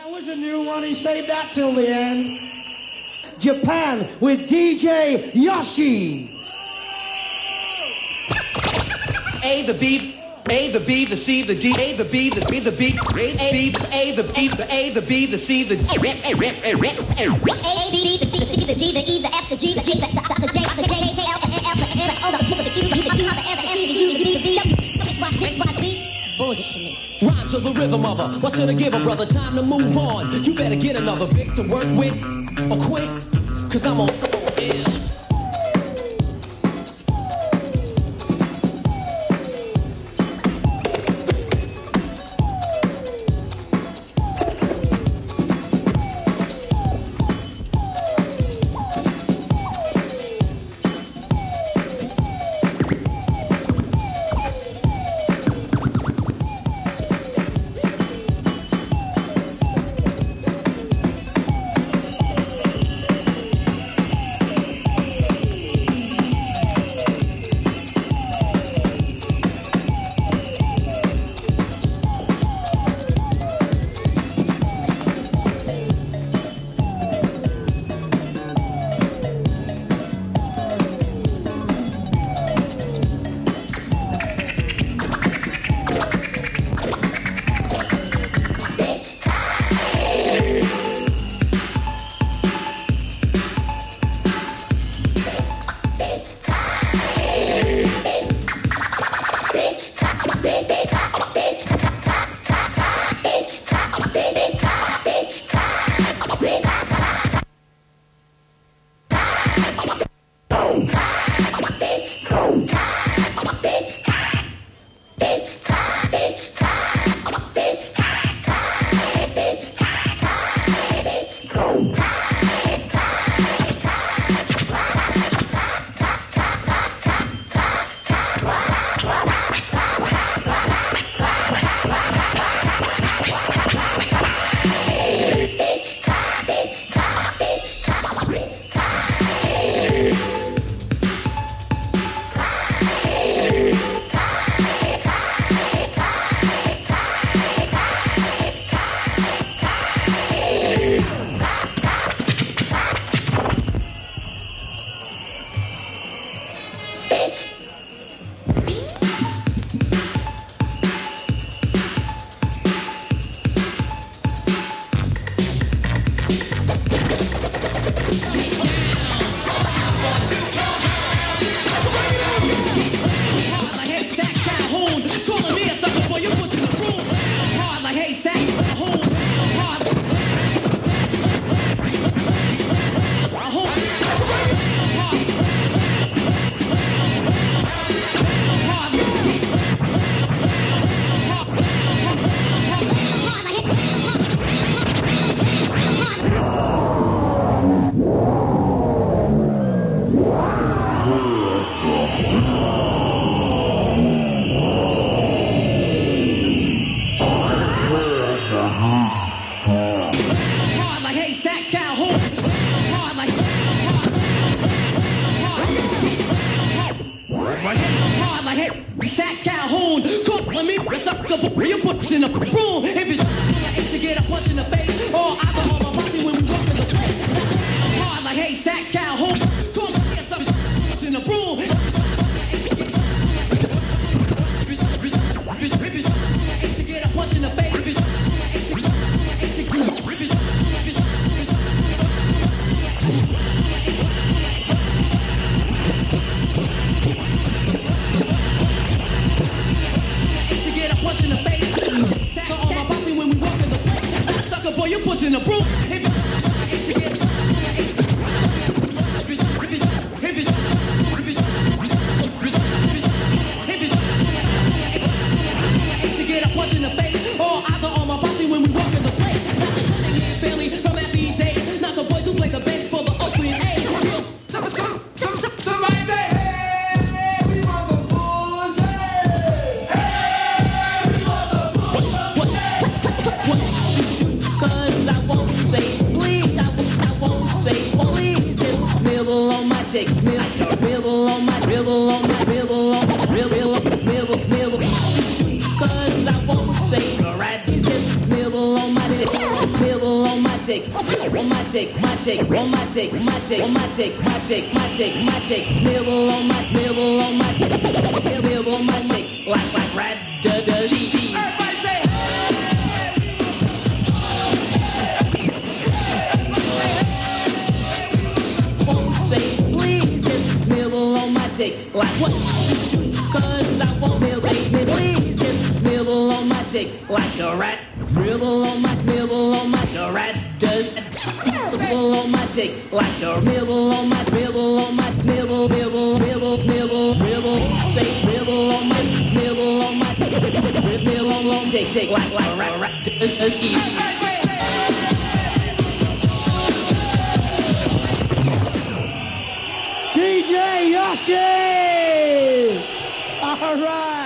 was a new one, he saved that till the end. Japan with DJ Yoshi. A, the B, A, the B, the C, the D, A, the B, the C, the B, A, the B, A, the B, the A, the B, the C, the D, A, B, the C, the D, the E, the F, the G, the J, the J, the K, L, the L, the O, the P, the Q, the Q, the S, the T, the U, the V, the W, X, Y, Z, Y, Z. Bullshit to me. Rhyme to the rhythm of her. What should I give a brother? Time to move on. You better get another Vic to work with or quit. Cause I'm on soul ill. Cause I won't say, right, just nibble on my dick. nibble on my dick, on my dick, my dick, on my dick, my dick, on my dick, my dick, my dick, my dick, nibble on my dick, nibble on my dick, nibble on my dick, like rat cheese. Everybody say won't say please just nibble on my dick like what you do, 'cause I won't nibble, please just nibble on my dick like a rat. Nibble on my the rat does. Nibble on my dick like a nibble on my nibble, nibble, nibble, nibble. Say nibble on my nibble on my dick like a rat does. DJ Yoshi! All right.